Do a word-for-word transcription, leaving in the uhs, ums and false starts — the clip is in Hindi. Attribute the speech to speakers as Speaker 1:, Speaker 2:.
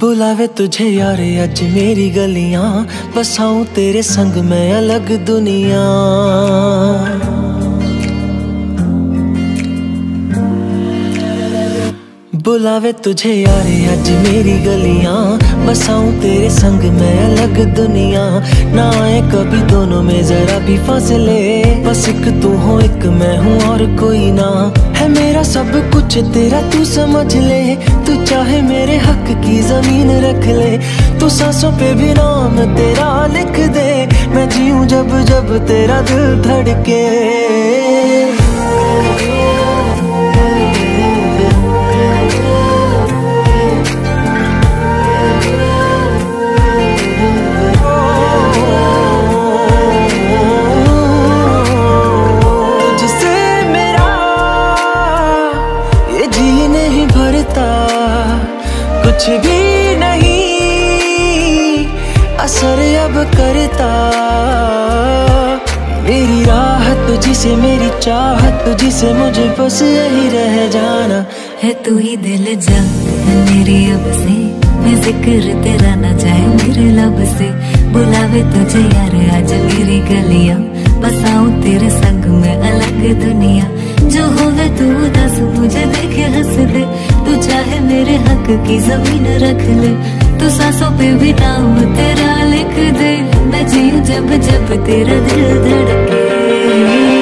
Speaker 1: बुलावे तुझे यारे अज मेरी गलियां, बसाऊं तेरे संग मैं अलग दुनिया। बुलावे तुझे यारे अज मेरी गलियां, बसाऊं तेरे संग मैं अलग दुनिया। ना आए कभी दोनों में जरा भी फासले, बस एक तू हो एक मैं हूँ और कोई ना। है मेरा सब कुछ तेरा तू समझ ले, तू चाहे मेरे हक की जमीन रख ले। तू सांसों पे भी नाम तेरा लिख दे, मैं जीऊं जब जब तेरा दिल धड़के। कुछ भी नहीं असर अब करता, मेरी राहत तुझसे मेरी चाहत तुझसे, मुझे बस यही रह जाना
Speaker 2: है। तू ही दिल जान है मेरी अब से, मैं जिक्र तेरा ना जाए मेरे लब से। बुलावे तुझे यार आज मेरी गलियां, बसाऊं तेरे संग में अलग दुनिया। जो होवे तू दस मुझे देखे हंस दे, तू चाहे मेरे हक की जमीन रख ले। तू सांसों पे भी नाम तेरा लिख दे, मैं जीऊं जब जब तेरा दिल धड़के।